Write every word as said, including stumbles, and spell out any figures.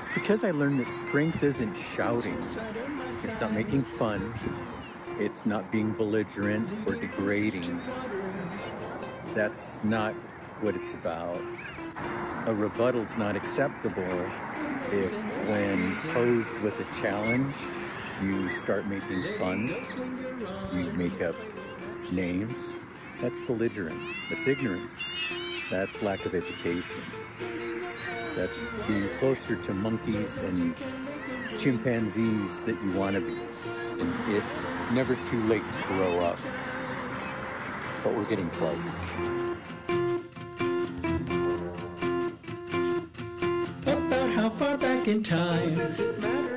It's because I learned that strength isn't shouting. It's not making fun. It's not being belligerent or degrading. That's not what it's about. A rebuttal's not acceptable if, when posed with a challenge, you start making fun, you make up names. That's belligerent. That's ignorance. That's lack of education. That's being closer to monkeys and chimpanzees that you want to be. And it's never too late to grow up, but we're getting close. About how far back in time